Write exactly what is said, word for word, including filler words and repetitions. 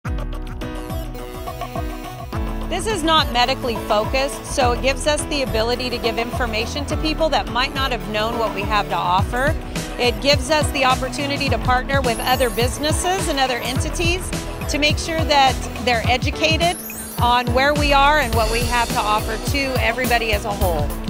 This is not medically focused, so it gives us the ability to give information to people that might not have known what we have to offer. It gives us the opportunity to partner with other businesses and other entities to make sure that they're educated on where we are and what we have to offer to everybody as a whole.